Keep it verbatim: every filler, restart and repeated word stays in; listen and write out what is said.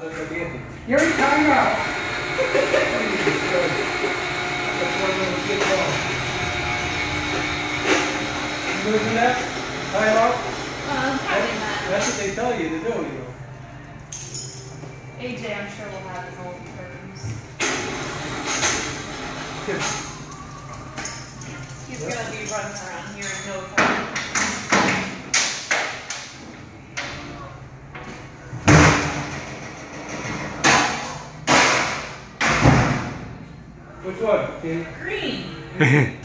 You already time out. You doing that? Time out? Um, probably not. That's what they tell you to do, you know. A J, I'm sure will have his old terms. He's gonna be running around here in no time. Which one? Green.